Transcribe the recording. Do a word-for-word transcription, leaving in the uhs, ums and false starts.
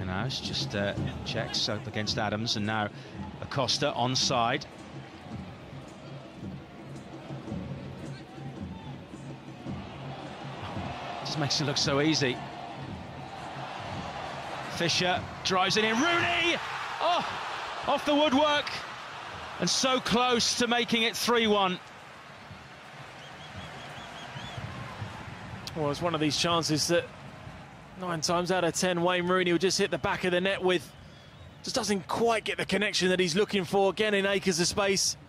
now it's just uh, checks up against Adams, and now Acosta onside. Just makes it look so easy. Fisher drives it in. Rooney! Oh, off the woodwork, and so close to making it three one. Well, it's one of these chances that nine times out of ten Wayne Rooney will just hit the back of the net with. Just doesn't quite get the connection that he's looking for, again in acres of space.